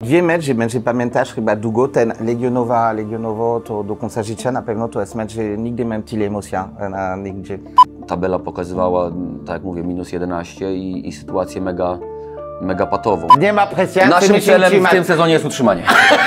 Dwie mecz, że będzie pamiętasz chyba długo, ten Legionowo to do końca życia na pewno to jest mecz, że nigdy miałem tyle emocji nigdzie. Tabela pokazywała, tak jak mówię, minus 11 i sytuację mega patową. Nie ma presji. Naszym celem w tym sezonie jest utrzymanie.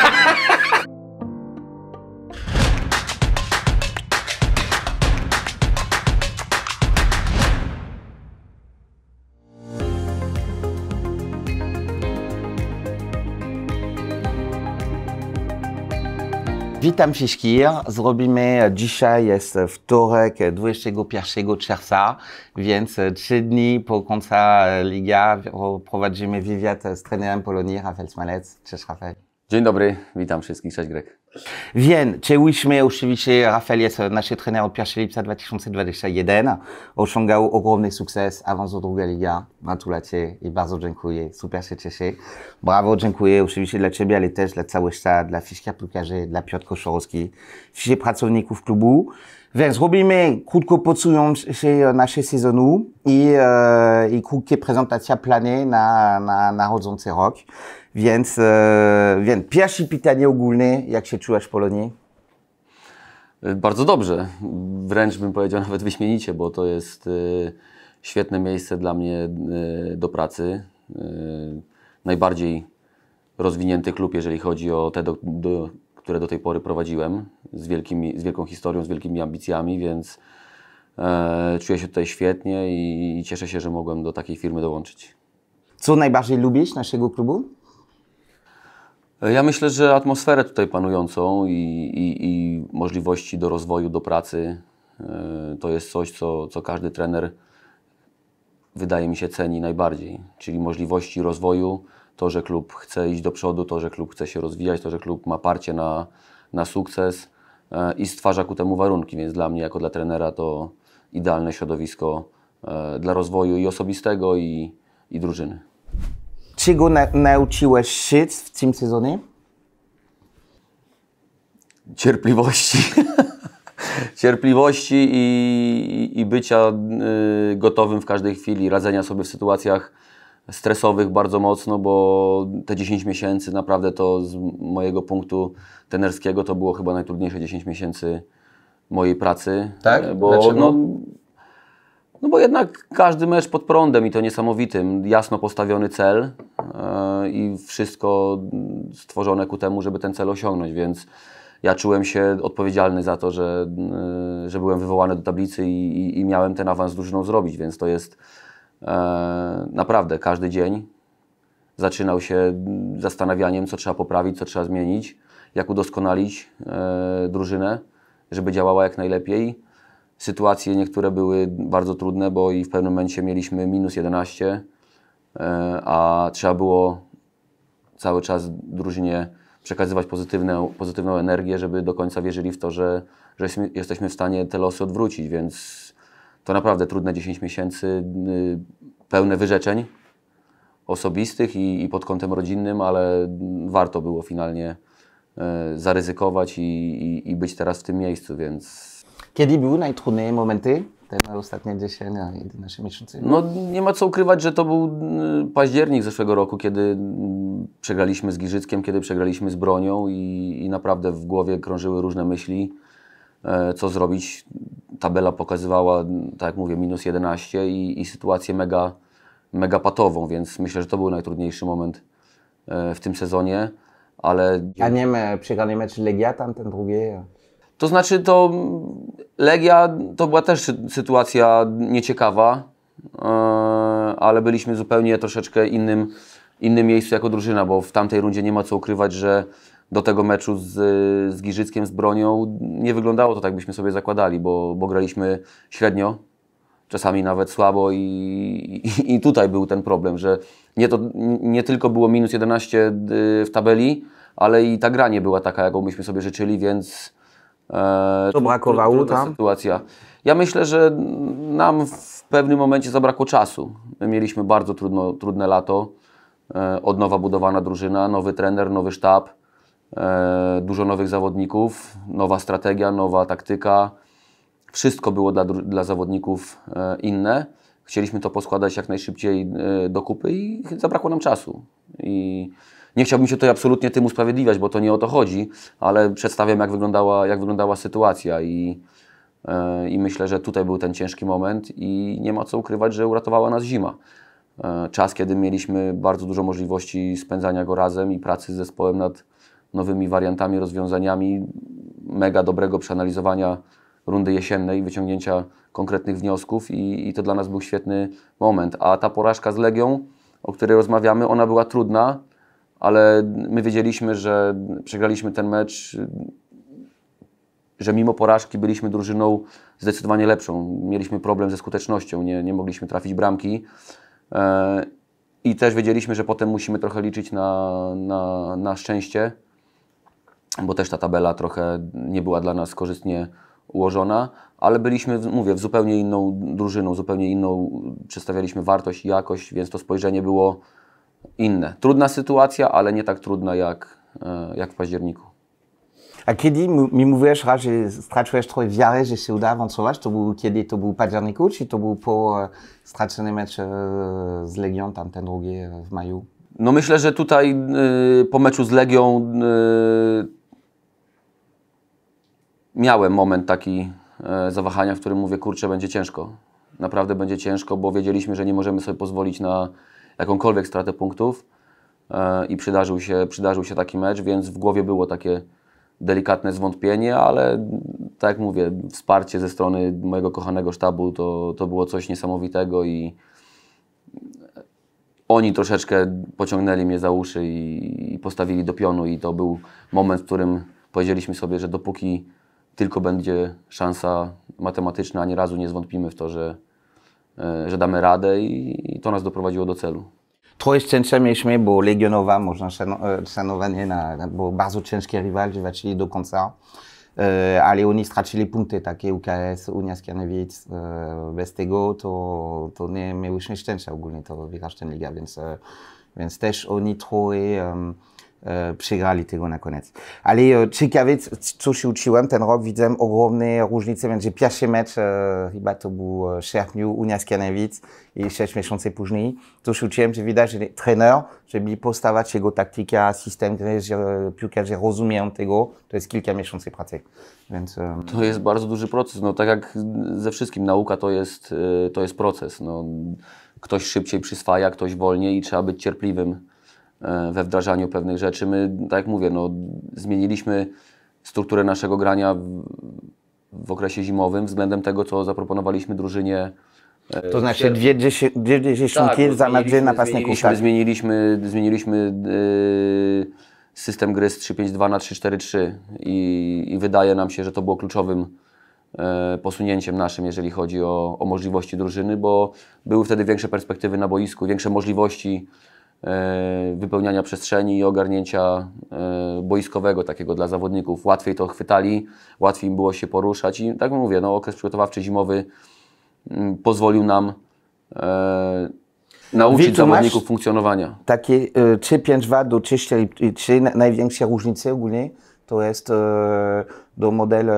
Witam wszystkich. Zrobimy dzisiaj, jest wtorek 21 czerwca, więc 3 dni po końcu ligi prowadzimy wywiad z trenerem Polonii Rafał Smalec. Cześć Rafał. Dzień dobry, witam wszystkich, cześć Greg. Wiem, czuliśmy oczywiście, Rafał jest nasz trener od 1 lipca 2021, osiągał ogromny sukces, awans do drugiej ligi. Gratulacje i bardzo dziękuję, super się cieszę. Brawo, dziękuję oczywiście dla Ciebie, ale też dla cały świat, dla wszystkich piłkarzy, dla Piotr Koszorowski, wszystkich pracowników klubu. Więc robimy krótko podsumowanie naszego sezonu i krótkie prezentacje plany na nadchodzący rok. Więc pierwsze pytanie ogólne, jak się czujesz w Polonii? Bardzo dobrze, wręcz bym powiedział nawet wyśmienicie, bo to jest świetne miejsce dla mnie do pracy. Najbardziej rozwinięty klub, jeżeli chodzi o te, które do tej pory prowadziłem, z wielką historią, z wielkimi ambicjami, więc czuję się tutaj świetnie i cieszę się, że mogłem do takiej firmy dołączyć. Co najbardziej lubisz naszego klubu? Ja myślę, że atmosferę tutaj panującą i możliwości do rozwoju, do pracy to jest coś, co każdy trener, wydaje mi się, ceni najbardziej. Czyli możliwości rozwoju, to, że klub chce iść do przodu, to, że klub chce się rozwijać, to, że klub ma parcie na sukces i stwarza ku temu warunki. Więc dla mnie, jako dla trenera, to idealne środowisko dla rozwoju i osobistego, i drużyny. Czego nauczyłeś się w tym sezonie? Cierpliwości. Cierpliwości i bycia gotowym w każdej chwili, radzenia sobie w sytuacjach stresowych bardzo mocno, bo te 10 miesięcy naprawdę to z mojego punktu trenerskiego to było chyba najtrudniejsze 10 miesięcy mojej pracy. Tak? Bo, no bo jednak każdy mecz pod prądem i to niesamowitym, jasno postawiony cel i wszystko stworzone ku temu, żeby ten cel osiągnąć, więc ja czułem się odpowiedzialny za to, że byłem wywołany do tablicy i miałem ten awans z drużyną zrobić, więc to jest naprawdę każdy dzień zaczynał się zastanawianiem, co trzeba poprawić, co trzeba zmienić, jak udoskonalić drużynę, żeby działała jak najlepiej. Sytuacje niektóre były bardzo trudne, bo i w pewnym momencie mieliśmy minus 11, a trzeba było cały czas drużynie przekazywać pozytywną energię, żeby do końca wierzyli w to, że jesteśmy w stanie te losy odwrócić, więc to naprawdę trudne 10 miesięcy, pełne wyrzeczeń osobistych i pod kątem rodzinnym, ale warto było finalnie zaryzykować i być teraz w tym miejscu, więc... Kiedy były najtrudniejsze momenty? Te ostatnie 10, 11 miesięcy? No nie ma co ukrywać, że to był październik zeszłego roku, kiedy przegraliśmy z Giżyckiem, kiedy przegraliśmy z Bronią i naprawdę w głowie krążyły różne myśli, co zrobić. Tabela pokazywała, tak jak mówię, minus 11 i sytuację mega patową, więc myślę, że to był najtrudniejszy moment w tym sezonie, ale... A nie przegrany mecz Legia, ten drugi? To znaczy, to Legia to była też sytuacja nieciekawa, ale byliśmy zupełnie troszeczkę innym miejscu jako drużyna, bo w tamtej rundzie nie ma co ukrywać, że do tego meczu z Giżyckiem, z Bronią nie wyglądało to tak, byśmy sobie zakładali, bo graliśmy średnio, czasami nawet słabo i tutaj był ten problem, że nie tylko było minus 11 w tabeli, ale i ta gra nie była taka, jaką byśmy sobie życzyli, więc... To brakowało tam? Sytuacja. Ja myślę, że nam w pewnym momencie zabrakło czasu. My mieliśmy bardzo trudne lato, od nowa budowana drużyna, nowy trener, nowy sztab, dużo nowych zawodników, nowa strategia, nowa taktyka. Wszystko było dla zawodników inne. Chcieliśmy to poskładać jak najszybciej do kupy i zabrakło nam czasu. I Nie chciałbym się tutaj absolutnie tym usprawiedliwiać, bo to nie o to chodzi, ale przedstawiam, jak wyglądała sytuacja i myślę, że tutaj był ten ciężki moment i nie ma co ukrywać, że uratowała nas zima. Czas, kiedy mieliśmy bardzo dużo możliwości spędzania go razem i pracy z zespołem nad nowymi wariantami, rozwiązaniami, mega dobrego przeanalizowania rundy jesiennej, wyciągnięcia konkretnych wniosków i to dla nas był świetny moment. A ta porażka z Legią, o której rozmawiamy, ona była trudna, ale my wiedzieliśmy, że przegraliśmy ten mecz, że mimo porażki byliśmy drużyną zdecydowanie lepszą. Mieliśmy problem ze skutecznością, nie mogliśmy trafić bramki. I też wiedzieliśmy, że potem musimy trochę liczyć na szczęście, bo też ta tabela trochę nie była dla nas korzystnie ułożona, ale byliśmy, mówię, w zupełnie inną drużyną, zupełnie inną, przedstawialiśmy wartość i jakość, więc to spojrzenie było inne. Trudna sytuacja, ale nie tak trudna jak w październiku. A kiedy mi mówiłeś raz, że straciłeś trochę wiarę, że się uda awansować, to był kiedy to był w październiku, czy to był po straconym meczu z Legią, ten drugi w maju? No myślę, że tutaj po meczu z Legią miałem moment taki zawahania, w którym mówię, kurczę, będzie ciężko. Naprawdę będzie ciężko, bo wiedzieliśmy, że nie możemy sobie pozwolić na jakąkolwiek stratę punktów i przydarzył się taki mecz, więc w głowie było takie delikatne zwątpienie, ale tak jak mówię, wsparcie ze strony mojego kochanego sztabu to było coś niesamowitego i oni troszeczkę pociągnęli mnie za uszy i postawili do pionu i to był moment, w którym powiedzieliśmy sobie, że dopóki tylko będzie szansa matematyczna, ani razu nie zwątpimy w to, że damy radę i to nas doprowadziło do celu. Trochę szczęścia mieliśmy, bo Legionowa, można szanowanie, bo bardzo ciężki rywal, że walczyli do końca, ale oni stracili punkty, takie UKS, Unia Skierniewic, bez tego to nie mieliśmy szczęścia ogólnie, to wygrać tę ligę, więc też oni trochę przegrali tego na koniec. Ale ciekawe, co się uczyłem ten rok, widzę ogromne różnice między pierwszy mecz, chyba to był w sierpniu, Unia Skierniewic i 6 miesięcy później. To się uczyłem, że widać, że trener, żeby postawić jego taktykę, system gry, że piłkarze rozumieją tego, to jest kilka miesięcy pracy. Więc, to jest bardzo duży proces. No, tak jak ze wszystkim, nauka to jest proces. No, ktoś szybciej przyswaja, ktoś wolniej i trzeba być cierpliwym we wdrażaniu pewnych rzeczy. My, tak jak mówię, no, zmieniliśmy strukturę naszego grania w okresie zimowym względem tego, co zaproponowaliśmy drużynie. To znaczy dwie dziesiątki zamiast dwie napastników. Zmieniliśmy system gry z 3-5-2 na 3-4-3 i wydaje nam się, że to było kluczowym posunięciem naszym, jeżeli chodzi o możliwości drużyny, bo były wtedy większe perspektywy na boisku, większe możliwości wypełniania przestrzeni i ogarnięcia boiskowego takiego dla zawodników. Łatwiej to chwytali, łatwiej im było się poruszać i tak mówię, no, okres przygotowawczy zimowy pozwolił nam nauczyć zawodników funkcjonowania. Takie 3-5-2 do 3-4-3, największe różnice ogólnie to jest do modelu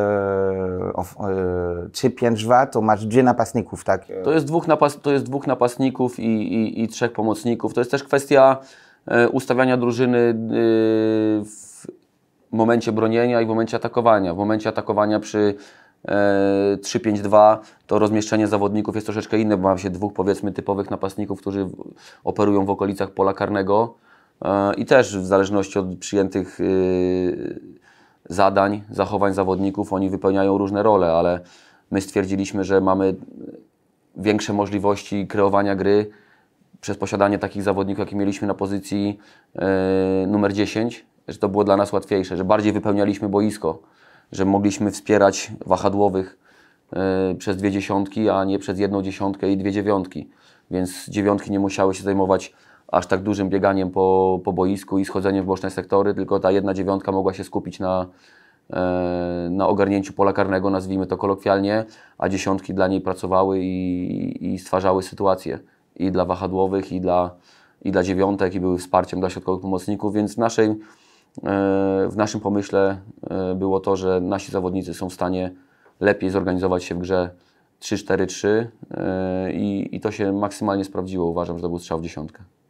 3-5-2, to masz dwie napastników, tak? To jest dwóch napastników i trzech pomocników. To jest też kwestia ustawiania drużyny w momencie bronienia i w momencie atakowania. W momencie atakowania przy 3-5-2 to rozmieszczenie zawodników jest troszeczkę inne, bo mam się dwóch, powiedzmy, typowych napastników, którzy operują w okolicach pola karnego i też w zależności od przyjętych zadań, zachowań zawodników, oni wypełniają różne role, ale my stwierdziliśmy, że mamy większe możliwości kreowania gry przez posiadanie takich zawodników, jakie mieliśmy na pozycji numer 10, że to było dla nas łatwiejsze, że bardziej wypełnialiśmy boisko, że mogliśmy wspierać wahadłowych przez dwie dziesiątki, a nie przez jedną dziesiątkę i dwie dziewiątki. Więc dziewiątki nie musiały się zajmować aż tak dużym bieganiem po boisku i schodzeniem w boczne sektory, tylko ta jedna dziewiątka mogła się skupić na ogarnięciu pola karnego, nazwijmy to kolokwialnie, a dziesiątki dla niej pracowały i stwarzały sytuacje i dla wahadłowych, i dla dziewiątek, i były wsparciem dla środkowych pomocników, więc w naszym pomyśle było to, że nasi zawodnicy są w stanie lepiej zorganizować się w grze 3-4-3 i to się maksymalnie sprawdziło. Uważam, że to był strzał w dziesiątkę.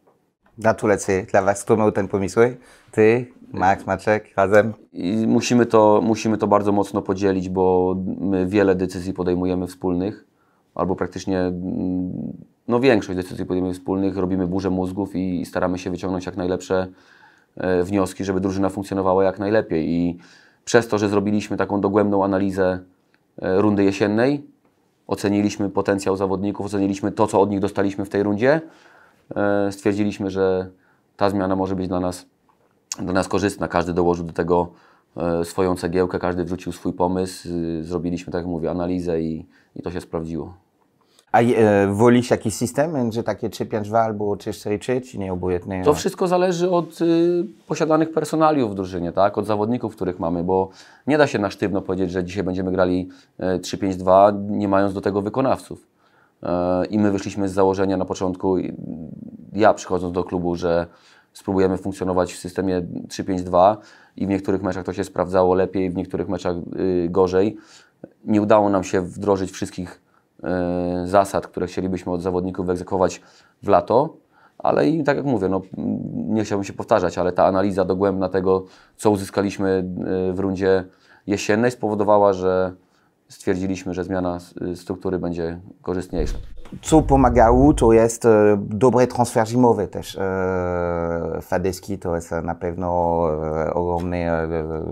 Gratulacje dla Was. Kto miał ten pomysł? Ty, Max, Maciek, razem? I musimy to bardzo mocno podzielić, bo my wiele decyzji podejmujemy wspólnych, albo praktycznie no, większość decyzji podejmujemy wspólnych, robimy burzę mózgów i staramy się wyciągnąć jak najlepsze wnioski, żeby drużyna funkcjonowała jak najlepiej. I przez to, że zrobiliśmy taką dogłębną analizę rundy jesiennej, oceniliśmy potencjał zawodników, oceniliśmy to, co od nich dostaliśmy w tej rundzie, stwierdziliśmy, że ta zmiana może być dla nas korzystna. Każdy dołożył do tego swoją cegiełkę, każdy wrzucił swój pomysł. Zrobiliśmy, tak jak mówię, analizę i to się sprawdziło. A wolisz jakiś system, że takie 3-5-2 albo 3-4-3, czy nie obojętnie? To wszystko zależy od posiadanych personaliów w drużynie, tak? Od zawodników, których mamy, bo nie da się na sztywno powiedzieć, że dzisiaj będziemy grali 3-5-2, nie mając do tego wykonawców. I my wyszliśmy z założenia na początku, ja przychodząc do klubu, że spróbujemy funkcjonować w systemie 3-5-2 i w niektórych meczach to się sprawdzało lepiej, w niektórych meczach gorzej. Nie udało nam się wdrożyć wszystkich zasad, które chcielibyśmy od zawodników wyegzekwować w lato, ale i tak jak mówię, no, nie chciałbym się powtarzać, ale ta analiza dogłębna tego, co uzyskaliśmy w rundzie jesiennej, spowodowała, że stwierdziliśmy, że zmiana struktury będzie korzystniejsza. Co pomagało, to jest dobre transfer zimowe też. Fadeski to jest na pewno ogromne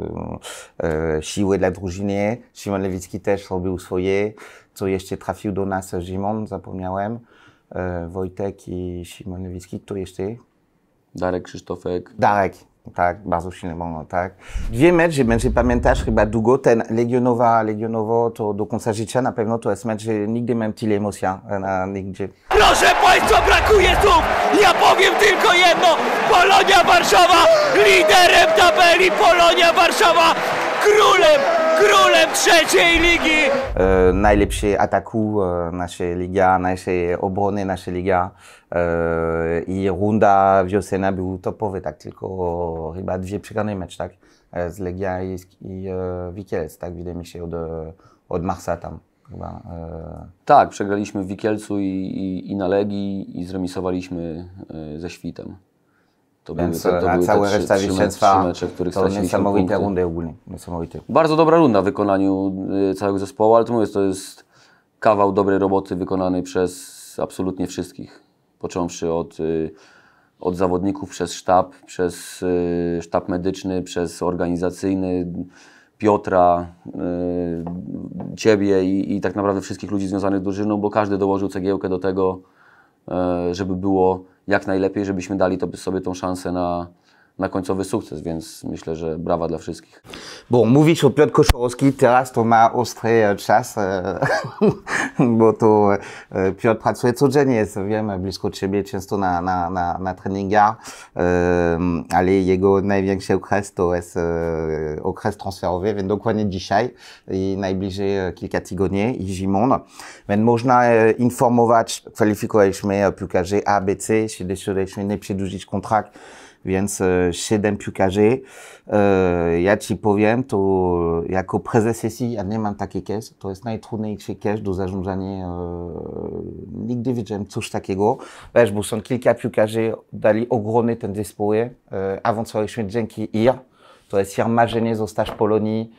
siły dla drużyny. Szymon Lewicki też robił swoje. Co jeszcze trafił do nas zimą, zapomniałem. Wojtek i Szymon Lewicki, kto jeszcze? Darek Krzysztofek. Darek. Tak, bardzo silny moment, tak. Dwie mecze, będzie pamiętasz chyba długo, ten Legionowo to do końca życia na pewno to jest mecz, że nigdy miałem tyle emocji, nigdzie. Proszę Państwa, brakuje słów! Ja powiem tylko jedno! Polonia Warszawa liderem tabeli! Polonia Warszawa królem trzeciej ligi! Najlepszy ataku naszej liga, naszej obrony naszej liga i runda wiosenna był topowy, tak, tylko chyba dwie przegrane mecz, tak, z Legia i Wikielec, tak, wydaje mi się od marca tam. Chyba, Tak, przegraliśmy w Wikielcu i na Legii i zremisowaliśmy ze Świtem. To więc były na całe reszta zwycięstwa mecze, w których to straciliśmy niesamowite punkty. rundy ogólnie, niesamowite. Bardzo dobra runda w wykonaniu całego zespołu, ale to mówię, to jest kawał dobrej roboty wykonanej przez absolutnie wszystkich. Począwszy od zawodników, przez sztab medyczny, przez organizacyjny, Piotra, Ciebie i tak naprawdę wszystkich ludzi związanych z drużyną, bo każdy dołożył cegiełkę do tego, żeby było jak najlepiej, żebyśmy dali sobie tą szansę na końcowy sukces, więc myślę, że brawa dla wszystkich. Bon, mówisz o Piotr Koszorowski, teraz to ma ostry czas, bo to Piotr pracuje codziennie, jest, wiem, blisko Ciebie, często na treningach, ale jego największy okres to jest okres transferowy, więc dokładnie dzisiaj i najbliżej kilka tygodni i zimą. Więc można informować, kwalifikowaliśmy piłkarzy A, B, C, decydowaliśmy nie przedłużyć kontrakt, więc 7 piłkarzy. Ja Ci powiem, to jako prezes sesji ja nie mam taki cash, to jest najtrudniejszy cash do zarządzania. Nigdy widziałem coś takiego. Wiesz, bo są kilka piłkarzy, dali ogromny ten zespół, awansowaliśmy dzięki IR. To jest IR marzenie zostać w Polonii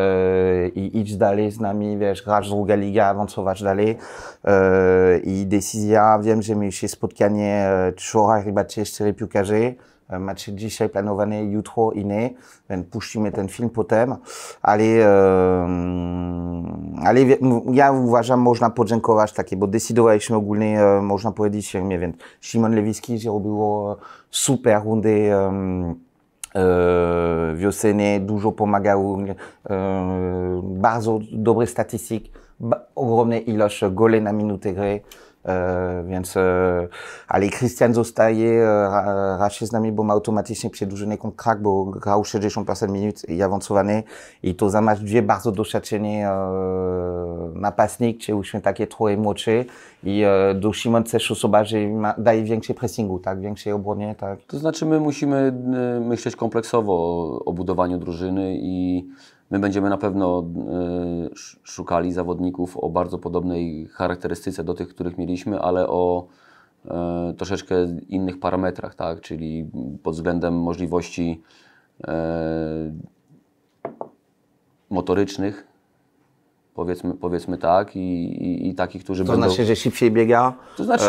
i iść dalej z nami, wiesz, grać druga liga, awansować dalej. I decyzja, wiem, że mieliśmy spotkanie wczoraj, chyba 3-4 piłkarzy. Macie dzisiaj planowane jutro inne, więc puścimy ten film potem, ale ja uważam, można podziękować takie, bo decydowaliśmy ogólnie, można powiedzieć, nie wiem, Szymon Lewicki zrobił super rundy wiosenne, dużo pomagał, bardzo dobre statystyki, ogromna ilość goli na minutę gry. Więc, ale Krystian zostaje raczej z nami, bo ma automatycznie przedłużony kontrakt, bo grał 60% minut i awansowany i to zamiast dwie bardzo doświadczeni napastnik, czy już takie trochę młodsze i do Szymon też osoba, że daje więcej pressingu, tak, większej obronie, tak. To znaczy my musimy myśleć kompleksowo o budowaniu drużyny i my będziemy na pewno szukali zawodników o bardzo podobnej charakterystyce do tych, których mieliśmy, ale o troszeczkę innych parametrach, tak? Czyli pod względem możliwości motorycznych, powiedzmy tak, i takich, którzy To będą... znaczy, że szybciej biega? To znaczy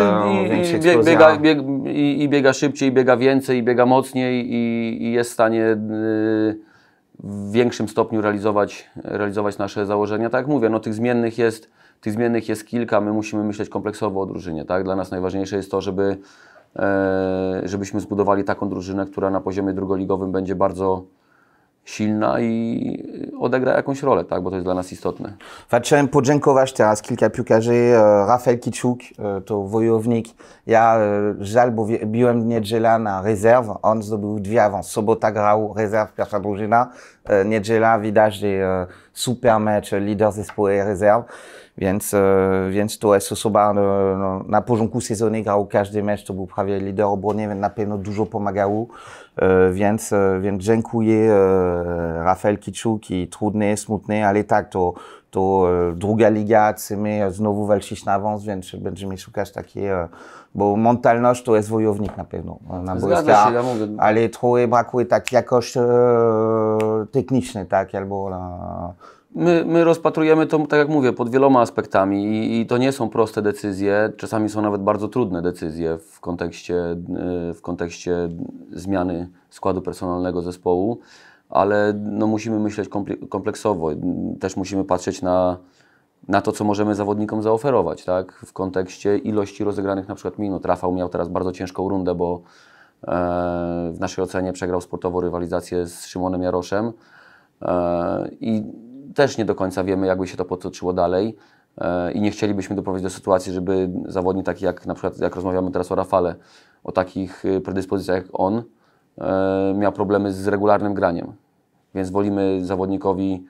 Większa biega szybciej, biega więcej, biega mocniej i jest w stanie w większym stopniu realizować nasze założenia. Tak jak mówię, no tych zmiennych jest kilka, my musimy myśleć kompleksowo o drużynie. Tak? Dla nas najważniejsze jest to, żebyśmy zbudowali taką drużynę, która na poziomie drugoligowym będzie bardzo silna i odegra jakąś rolę, tak? Bo to jest dla nas istotne. Chciałem podziękować teraz kilka piłkarzy. Rafał Kiczuk to wojownik. Ja żal, bo biłem niedziela na rezerw. On zdobył 2 awans. Sobota grał rezerw, pierwsza drużyna. Niedziela widać, że super mecz, lider zespołu rezerw. Więc to jest osoba na porządku sezonu, grał każdy mecz, to był prawie lider obrony, więc na pewno dużo pomagał. Więc dziękuję Rafał Kiczuk i trudne, smutne, ale tak, to druga liga, chcemy znowu walczyć na awans, więc będziemy szukać takie, bo mentalność to jest wojownik na pewno. Na boiska, ja mówię. Ale trochę brakuje tak jakość technicznej, tak, albo My rozpatrujemy to, tak jak mówię, pod wieloma aspektami i to nie są proste decyzje, czasami są nawet bardzo trudne decyzje w kontekście zmiany składu personalnego zespołu, ale no, musimy myśleć kompleksowo. Też musimy patrzeć na to, co możemy zawodnikom zaoferować, tak? W kontekście ilości rozegranych na przykład minut. Rafał miał teraz bardzo ciężką rundę, bo w naszej ocenie przegrał sportowo rywalizację z Szymonem Jaroszem i też nie do końca wiemy, jakby się to potoczyło dalej i nie chcielibyśmy doprowadzić do sytuacji, żeby zawodnik taki jak na przykład, jak rozmawiamy teraz o Rafale, o takich predyspozycjach jak on, miał problemy z regularnym graniem. Więc wolimy zawodnikowi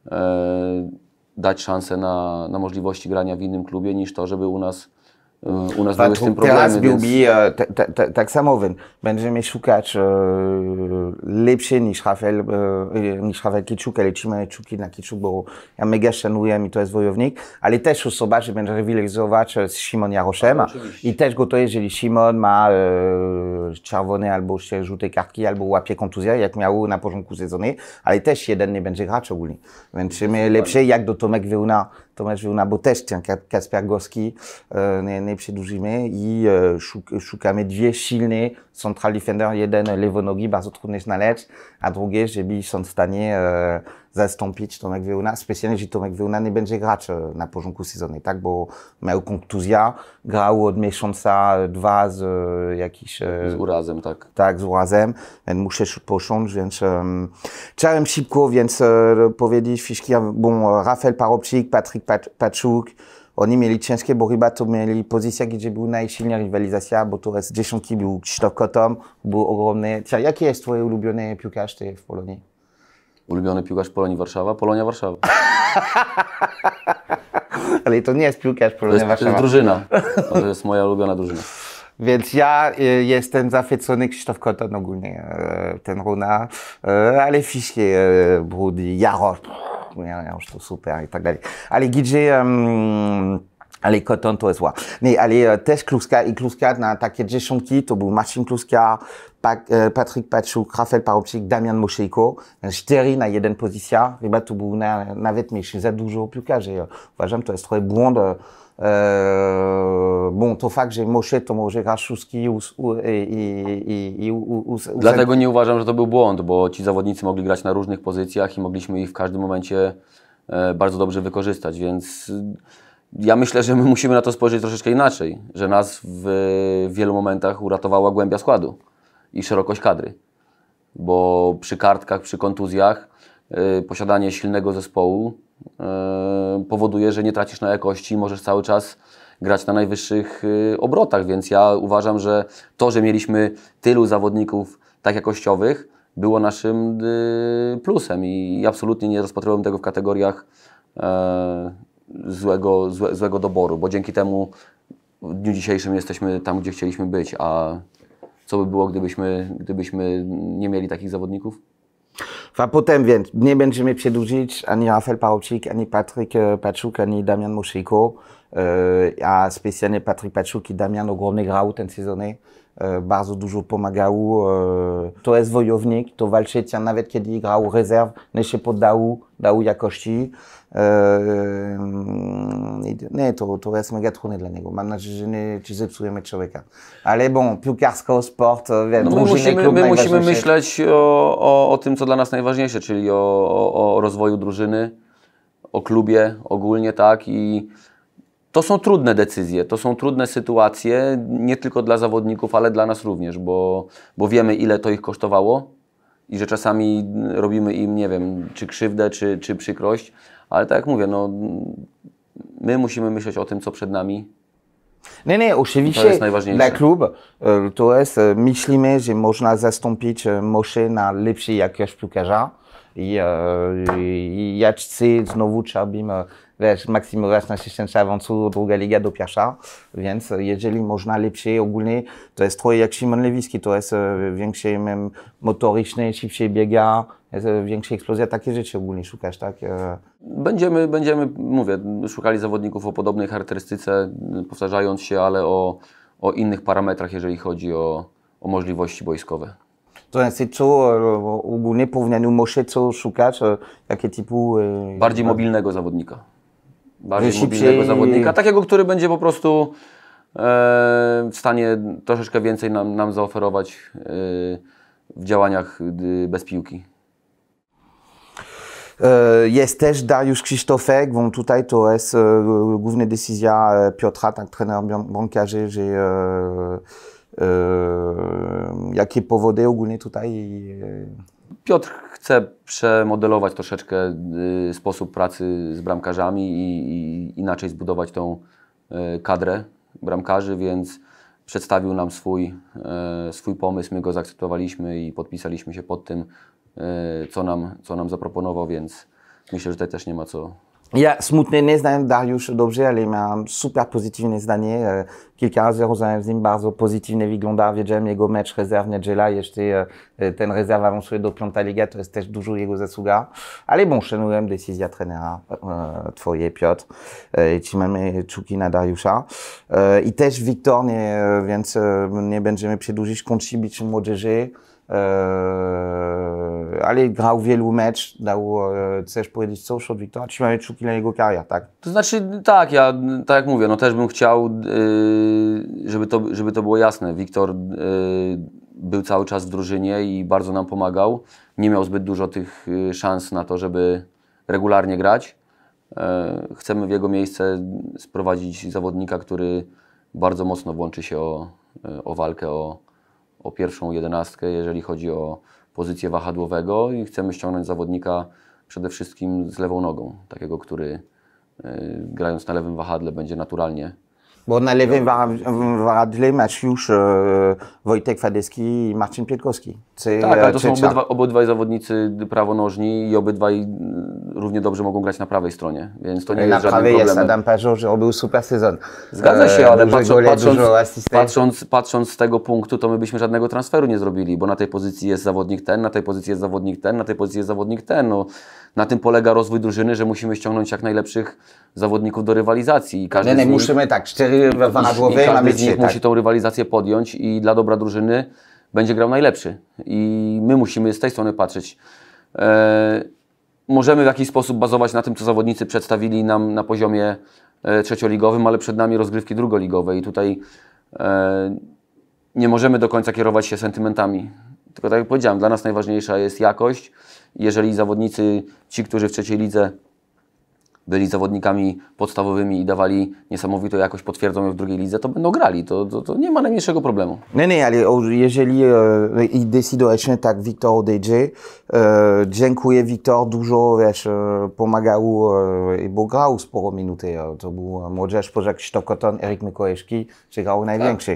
dać szansę na możliwości grania w innym klubie, niż to, żeby u nas były z tym problemy. Teraz byłby tak samo, będziemy szukać lepsze niż Rafał Kiczuk, ale trzymamy kciuki na Kiczuk, bo ja mega szanuję i to jest wojownik, ale też osoba, że będzie rywalizować z Szymon Jaroszem i też gotowy, jeżeli Szymon ma czerwone albo żółte kartki, albo łapie kontuzję, jak miał na porządku sezonu, ale też jeden nie będzie grać ogólnie. Więc trzymamy lepsze jak do Tomek Wełna, bo też ten Kasper Goski nie przedłużymy i szukamy 2 silne central defender, jeden lewonogi, bardzo trudny znaleźć, a drugie, żeby są w stanie zastąpić Tomek Wełna, specjalnie, że Tomek Wełna nie będzie grać na porządku sezonu, tak, bo miał kontuzję, grał od miesiąca 2 z jakiś... Z urazem, tak. Tak, z urazem, więc muszę począć, więc chciałem szybko, powiedzieć wszystkich, Rafał Parobczyk, Patryk Paczuk, oni mieli ciężkie, bo chyba to mieli pozycję, gdzie był najsilniejsza rywalizacja, bo to jest 10 był Krzysztof Kotom, był ogromny. Jaki jest twój ulubiony piłkarz w Polonii? Ulubiony piłkarz Polonii Warszawa? Polonia Warszawa. Ale to nie jest piłkarz Polonia Warszawa. To jest drużyna. To jest moja ulubiona drużyna. Więc ja jestem zachwycony Krzysztof Koton ogólnie, ten Runa, ale wszystkie Brudy, Jarosz to super i tak dalej. Ale gdzie, ale Koton to jest nie, ale też Kluska na takie dziesiątki, to był Marcin Kluska, Patryk Paczuk, Rafał Parobczyk, Damian Moszejko, 4 na 1 pozycja, chyba to był nawet mniejszy, za dużo piłkarzy. Uważam, to jest trochę błąd. To fakt, że Moshe to może grać szóstki Dlatego nie uważam, że to był błąd, bo ci zawodnicy mogli grać na różnych pozycjach i mogliśmy ich w każdym momencie bardzo dobrze wykorzystać, więc ja myślę, że my musimy na to spojrzeć troszeczkę inaczej, że nas w wielu momentach uratowała głębia składu i szerokość kadry, bo przy kartkach, przy kontuzjach posiadanie silnego zespołu powoduje, że nie tracisz na jakości i możesz cały czas grać na najwyższych obrotach, więc ja uważam, że to, że mieliśmy tylu zawodników tak jakościowych, było naszym plusem i absolutnie nie rozpatrywałem tego w kategoriach złego doboru, bo dzięki temu w dniu dzisiejszym jesteśmy tam, gdzie chcieliśmy być, a co by było, gdybyśmy nie mieli takich zawodników? Potem, więc nie będziemy przedłużyć ani Rafał Parobczyk, ani Patryk Paczuk, ani Damian Moszejko. A specjalnie Patryk Paczuk i Damian ogromnie grał ten sezon. Bardzo dużo pomagał. To jest wojownik, to walczyć, a nawet kiedy grał rezerw, nie się poddał, dał jakości. Nie, to jest mega trudne dla niego. Mam nadzieję, że nie zepsujemy człowieka. Ale bon, piłkarsko, sport, my musimy myśleć o tym, co dla nas najważniejsze, czyli o rozwoju drużyny, o klubie ogólnie, tak? I to są trudne decyzje, to są trudne sytuacje, nie tylko dla zawodników, ale dla nas również, bo wiemy, ile to ich kosztowało i że czasami robimy im, nie wiem, czy krzywdę, czy przykrość, ale tak jak mówię, no, my musimy myśleć o tym, co przed nami. Nie, oczywiście dla klubu to jest, myślimy, że można zastąpić Mosze na lepszej jakość piłkarza i ja chcę znowu, żebym maksymować nasze szanse awansu druga liga do pierwsza, więc jeżeli można lepszej ogólnie, to jest trochę jak Szymon Lewicki, to jest większe motoryczne, szybciej biega, jest większa eksplozja, takie rzeczy ogólnie szukasz, tak? Będziemy, mówię, szukali zawodników o podobnej charakterystyce, powtarzając się, ale o innych parametrach, jeżeli chodzi o możliwości boiskowe. To jest co ogólnie powinien Mosze co szukać, jakie typu... Bardziej mobilnego zawodnika. Bardziej mobilnego zawodnika, takiego, który będzie po prostu w stanie troszeczkę więcej nam zaoferować w działaniach bez piłki. Jest też Dariusz Krzysztofek, bo tutaj to jest główna decyzja Piotra, tak trener bramkarzy, że jakie powody ogólnie tutaj? Piotr chce przemodelować troszeczkę sposób pracy z bramkarzami i inaczej zbudować tą kadrę bramkarzy, więc przedstawił nam swój pomysł, my go zaakceptowaliśmy i podpisaliśmy się pod tym, co nam zaproponował, więc myślę, że tutaj też nie ma co... Ja smutnie nie znam Dariusza dobrze, ale mam super pozytywne zdanie. Kilka razy rozmawiałem z nim, bardzo pozytywnie wygląda. Wiedziałem jego mecz rezerw niedziela, jeszcze ten rezerw awansuje do piąta liga, to jest też dużo jego zasługa. Ale bon, szanuję decyzję trenera, twoje Piotr. Trzymamy kciuki na Dariusza. I też Wiktor, więc nie będziemy przedłużyć, kończy być młodzieży. Ale grał wielu mecz, chcesz powiedzieć coś od Wiktora? Trzymamy kciuki na jego karierę, tak? To znaczy, tak, ja tak jak mówię, no też bym chciał, żeby to było jasne. Wiktor był cały czas w drużynie i bardzo nam pomagał. Nie miał zbyt dużo tych szans na to, żeby regularnie grać. Chcemy w jego miejsce sprowadzić zawodnika, który bardzo mocno włączy się o walkę o pierwszą 11, jeżeli chodzi o pozycję wahadłowego i chcemy ściągnąć zawodnika przede wszystkim z lewą nogą, takiego, który grając na lewym wahadle będzie naturalnie. Bo na lewym wahadle masz już Wojtek Fadeski i Marcin Pietkowski. Tak, ale to są obydwaj zawodnicy prawonożni i obydwaj równie dobrze mogą grać na prawej stronie, więc to nie jest żadnym problemem. Jest Adam Pażo, że robił super sezon. Zgadza się, ale patrząc z tego punktu, to my byśmy żadnego transferu nie zrobili, bo na tej pozycji jest zawodnik ten, na tej pozycji jest zawodnik ten, na tej pozycji jest zawodnik ten. No, na tym polega rozwój drużyny, że musimy ściągnąć jak najlepszych zawodników do rywalizacji. Musimy tak, 4 wahadłowe, każdy z nich musi tą rywalizację podjąć i dla dobra drużyny będzie grał najlepszy. I my musimy z tej strony patrzeć. Możemy w jakiś sposób bazować na tym, co zawodnicy przedstawili nam na poziomie trzecioligowym, ale przed nami rozgrywki drugoligowe i tutaj nie możemy do końca kierować się sentymentami. Tylko tak jak powiedziałem, dla nas najważniejsza jest jakość. Jeżeli zawodnicy, ci, którzy w trzeciej lidze byli zawodnikami podstawowymi i dawali niesamowitą jakość, potwierdzą ją w drugiej lidze, to będą grali. To nie ma najmniejszego problemu. Nie, ale jeżeli decydujesz tak, Wiktor odejdzie, dziękuję Wiktor, dużo pomagał, bo grał sporo minuty. To był młodzież poza Krzysztof Koton, Erik Mikołajski, czy grał największy.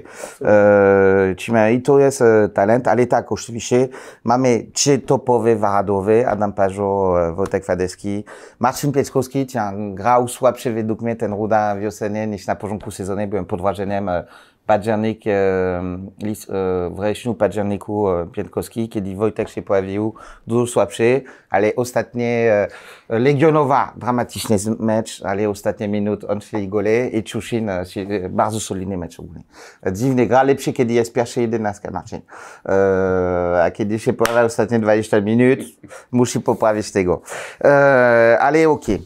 I to jest talent, ale tak, oczywiście mamy 3 topowe wahadłowe, Adam Pażo, Wojtek Fadeski, Marcin Pietkowski, grał słabszy według mnie ten Ruda wiosennie niż na początku sezonu, byłem pod wrażeniem październik, wrześniu, październiku Piętkowski, kiedy Wojtek się pojawił, dużo słabszy, ale ostatnie Legionowa, dramatyczny mecz, ale ostatnie minut on strzelił gole i Czuszyn, bardzo solidny mecz ogólnie. Dziwny, gra lepszy, kiedy jest pierwsza 11, Marcin. A kiedy się pojawia ostatnie 20 minut, musi poprawić tego. Ale okej.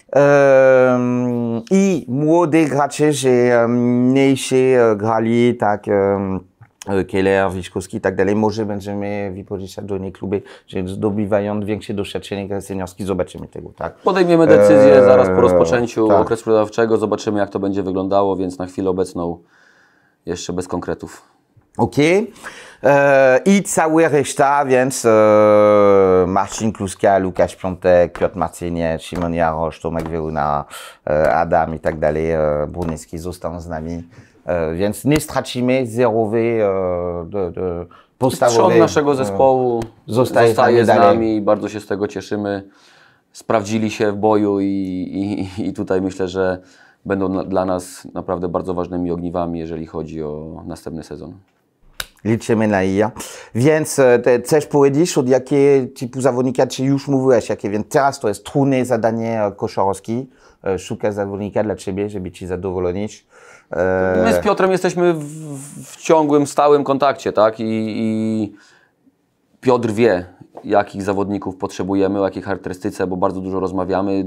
I młodych graczy, że mniejsi grali, tak Keller, Wiśkowski i tak dalej, może będziemy wypożyczać do niej kluby, że zdobywają większe doświadczenie seniorskie, zobaczymy tego, tak? Podejmiemy decyzję zaraz po rozpoczęciu okresu przygotowawczego, zobaczymy jak to będzie wyglądało, więc na chwilę obecną jeszcze bez konkretów. Okej. I cała reszta, więc Marcin Kluska, Łukasz Piątek, Piotr Marcyniec, Szymon Jarosz, Tomek Wieruna, Adam i tak dalej, Brunecki został z nami. Więc nie stracimy zerowej podstawowej. Trzon naszego zespołu zostaje z nami i bardzo się z tego cieszymy. Sprawdzili się w boju i tutaj myślę, że będą dla nas naprawdę bardzo ważnymi ogniwami, jeżeli chodzi o następny sezon. Liczymy na ich. Więc chcesz powiedzieć, od jakiego typu zawodnika ci już mówiłeś, jakie, więc teraz to jest trudne zadanie koszarowskie, szukać zawodnika dla ciebie, żeby ci zadowolić. My z Piotrem jesteśmy w ciągłym, stałym kontakcie, tak? I Piotr wie, jakich zawodników potrzebujemy, o jakiej charakterystyce, bo bardzo dużo rozmawiamy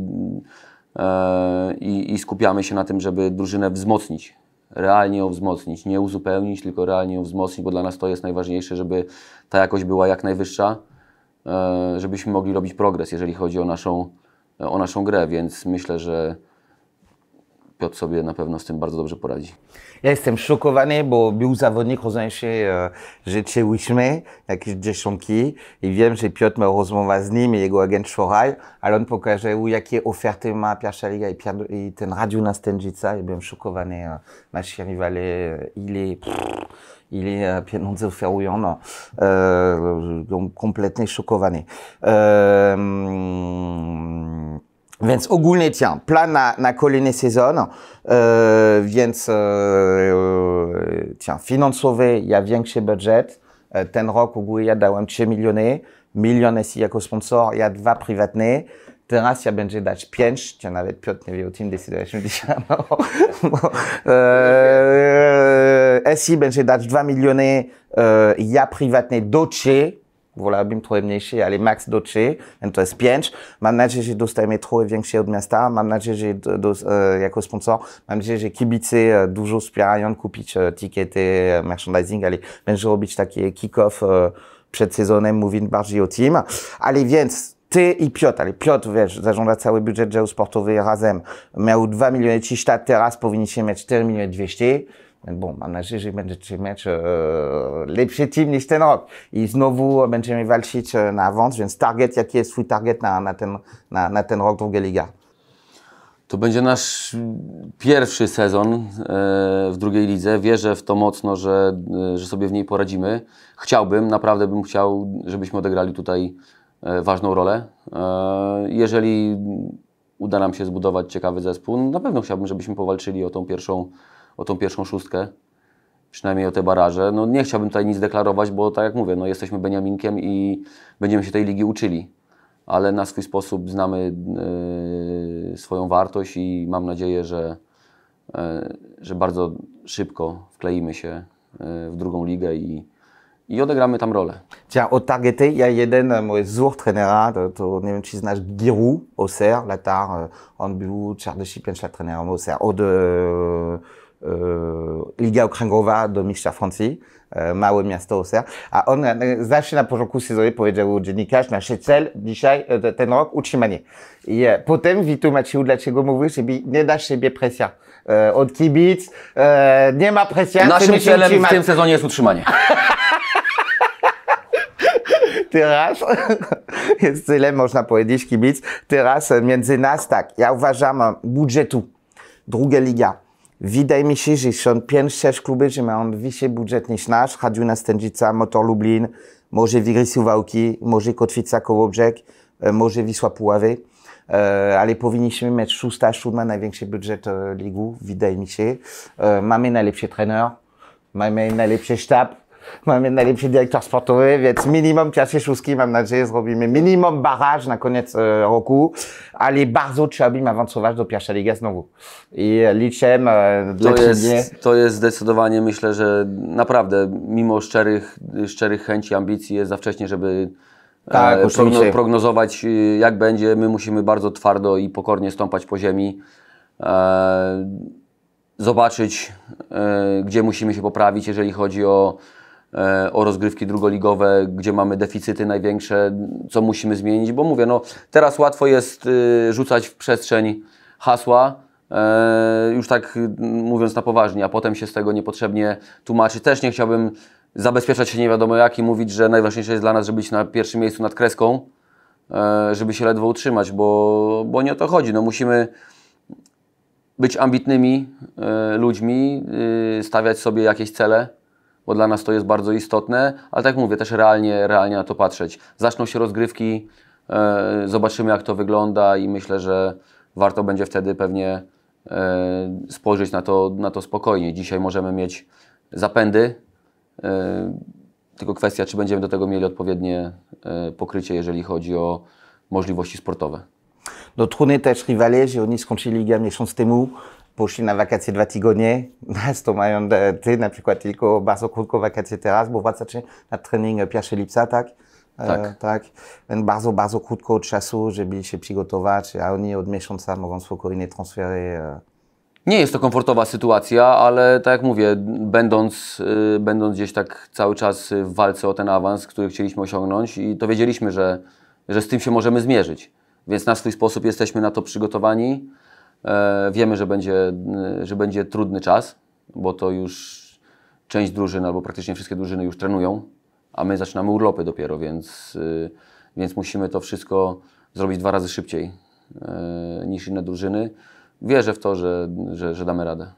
i skupiamy się na tym, żeby drużynę wzmocnić. Realnie ją wzmocnić, nie uzupełnić, tylko realnie ją wzmocnić, bo dla nas to jest najważniejsze, żeby ta jakość była jak najwyższa, żebyśmy mogli robić progres, jeżeli chodzi o naszą grę, więc myślę, że Piotr sobie na pewno z tym bardzo dobrze poradzi. Ja jestem szokowany, bo był zawodnik, rozumiem się, że czuliśmy jakieś dziesiątki i wiem, że Piotr miał rozmowę z nim i jego agent wczoraj, ale on pokazał, jakie oferty ma pierwsza liga i ten radio na Stężyca. Ja byłem szokowany, nasi rywale, ile pieniądze oferują, no. Kompletnie szokowany. Więc ogólnie plan na kolejny sezon, więc finansowy, ja większy budżet. Ten rok ogólnie ja dałem 3 miliony, milion SI jako sponsor, ja 2 prywatne. Teraz ja będę dać 5, nawet Piotr nie wie o tym, decydowaliśmy dzisiaj. SI będzie dać 2 miliony, ja prywatne do 3. Wolałbym trochę mniejszy, ale max do 3, więc to jest 5. Mam nadzieję, że dostajemy trochę większe od miasta. Mam nadzieję, że jako sponsor, mam nadzieję, że kibice dużo wspierają kupić tickety, merchandising, ale będzie robić taki kick-off przed sezonem, mówiąc bardziej o tym. Ale więc ty i Piotr, ale Piotr, wiesz, zarządza cały budżet działu sportowy razem. Miał 2 miliony 300, teraz powinniście mieć 4 miliony 200. Bon, mam nadzieję, że będziecie mieć lepszy team niż ten rok. I znowu będziemy walczyć na awans, więc target, jaki jest twój target na ten rok druga liga? To będzie nasz pierwszy sezon w drugiej lidze. Wierzę w to mocno, że sobie w niej poradzimy. Naprawdę bym chciał, żebyśmy odegrali tutaj ważną rolę. Jeżeli uda nam się zbudować ciekawy zespół, na pewno chciałbym, żebyśmy powalczyli o tą pierwszą szóstkę, przynajmniej o te baraże. No nie chciałbym tutaj nic deklarować, bo tak jak mówię, no jesteśmy Beniaminkiem i będziemy się tej ligi uczyli, ale na swój sposób znamy swoją wartość i mam nadzieję, że bardzo szybko wkleimy się w drugą ligę i odegramy tam rolę. O targety, ja jeden mój wzór trenera, to nie wiem, czy znasz Giroud Auxerre, latar, on był 45 lat trenerem Auxerre, od Liga Okręgowa do mistrza Francji, małe miasto Auxerre, a on zawsze na początku sezonu powiedział dziennikarz, nasz cel dzisiaj, ten rok, utrzymanie. I potem wytłumaczył, dlaczego mówił, żeby nie dać sobie presja. Od kibic, nie ma presji. Naszym celem w tym sezonie jest utrzymanie. Teraz jest tyle, można powiedzieć, kibic. Teraz między nas, tak, ja uważam budżetu, druga liga. Wydaje mi się, że są 5-6 kluby, że mają wyższy budżet niż nasz. Radio Stężyca, Motor Lublin, może Wigry Suwałki, może Kotwica Kołobrzeg, może Wisła Puławy. Ale powinniśmy mieć 6-7 największy budżet ligu, wydaje mi się. Mamy najlepszy trener. Mamy najlepszy sztab, mamy najlepszy dyrektor sportowy, więc minimum pierwszej szóstki, mam nadzieję, zrobimy minimum baraż na koniec roku, ale bardzo trzeba awansować do pierwszej ligi znowu. I liczę to jest zdecydowanie, myślę, że naprawdę mimo szczerych chęci, ambicji jest za wcześnie, żeby tak, prognozować jak będzie. My musimy bardzo twardo i pokornie stąpać po ziemi, zobaczyć gdzie musimy się poprawić, jeżeli chodzi o rozgrywki drugoligowe, gdzie mamy deficyty największe, co musimy zmienić, bo mówię, no teraz łatwo jest rzucać w przestrzeń hasła, już tak mówiąc na poważnie, a potem się z tego niepotrzebnie tłumaczyć. Też nie chciałbym zabezpieczać się nie wiadomo jak i mówić, że najważniejsze jest dla nas, żeby być na pierwszym miejscu nad kreską, żeby się ledwo utrzymać, bo nie o to chodzi. No, musimy być ambitnymi ludźmi, stawiać sobie jakieś cele, bo dla nas to jest bardzo istotne, ale tak jak mówię, też realnie na to patrzeć. Zaczną się rozgrywki, zobaczymy jak to wygląda i myślę, że warto będzie wtedy pewnie spojrzeć na to spokojnie. Dzisiaj możemy mieć zapędy, tylko kwestia, czy będziemy do tego mieli odpowiednie pokrycie, jeżeli chodzi o możliwości sportowe. Dotrudny też rywale, że oni skończyli ligę miesiąc temu, poszli na wakacje 2 tygodnie, nas to mają ty na przykład tylko bardzo krótko wakacje teraz, bo wracacie na trening 1 lipca, tak? Tak. Więc bardzo krótko czasu, żeby się przygotować, a oni od miesiąca mogą spokojnie transfery. Nie jest to komfortowa sytuacja, ale tak jak mówię, będąc gdzieś tak cały czas w walce o ten awans, który chcieliśmy osiągnąć i to wiedzieliśmy, że z tym się możemy zmierzyć. Więc na swój sposób jesteśmy na to przygotowani. Wiemy, że będzie trudny czas, bo to już część drużyn, albo praktycznie wszystkie drużyny już trenują, a my zaczynamy urlopy dopiero, więc musimy to wszystko zrobić 2 razy szybciej niż inne drużyny. Wierzę w to, że damy radę.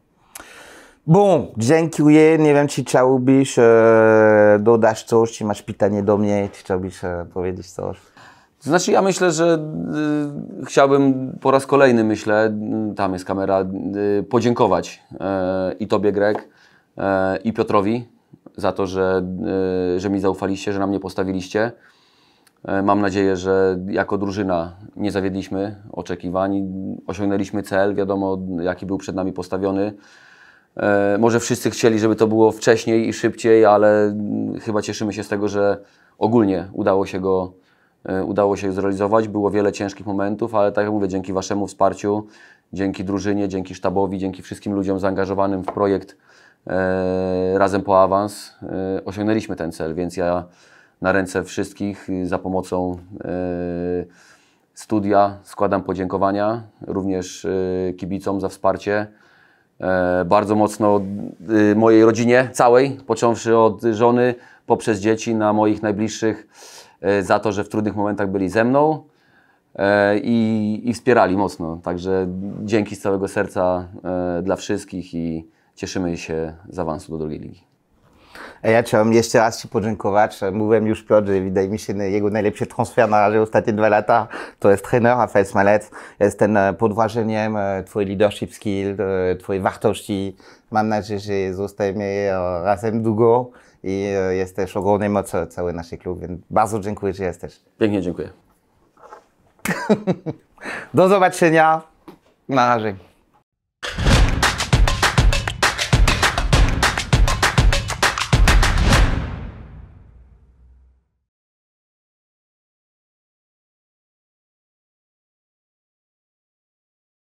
Bon, dziękuję. Nie wiem, czy chciałbyś dodać coś, czy masz pytanie do mnie, czy chciałbyś powiedzieć coś? To znaczy ja myślę, że chciałbym po raz kolejny, tam jest kamera, podziękować i Tobie, Greg, i Piotrowi za to, że mi zaufaliście, że na mnie postawiliście. Mam nadzieję, że jako drużyna nie zawiedliśmy oczekiwań, osiągnęliśmy cel, wiadomo jaki był przed nami postawiony. Może wszyscy chcieli, żeby to było wcześniej i szybciej, ale chyba cieszymy się z tego, że ogólnie udało się zrealizować. Było wiele ciężkich momentów, ale tak jak mówię, dzięki Waszemu wsparciu, dzięki drużynie, dzięki sztabowi, dzięki wszystkim ludziom zaangażowanym w projekt Razem po awans osiągnęliśmy ten cel, więc ja na ręce wszystkich za pomocą studia składam podziękowania, również kibicom za wsparcie. Bardzo mocno mojej rodzinie całej, począwszy od żony, poprzez dzieci, na moich najbliższych, za to, że w trudnych momentach byli ze mną i wspierali mocno. Także dzięki z całego serca dla wszystkich i cieszymy się z awansu do drugiej ligi. Ja chciałem jeszcze raz Ci podziękować. Mówiłem już Piotr, że wydaje mi się jego najlepszy transfer na razie ostatnie 2 lata. To jest trener Rafał Smalec. Jestem pod wrażeniem Twojej leadership skill, Twojej wartości. Mam nadzieję, że zostajemy razem długo i jest też ogromny moc cały nasz klub, więc bardzo dziękuję, że jesteś. Pięknie dziękuję. Do zobaczenia. Na razie.